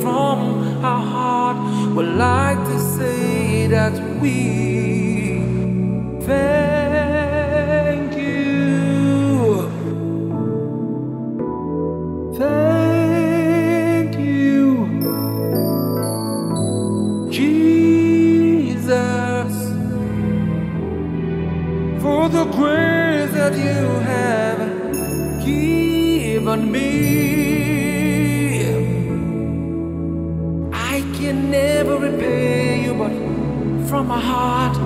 from our heart, would like to say that we thank you. Thank you, Jesus, for the grace that you have given me. I can never repay you, but from my heart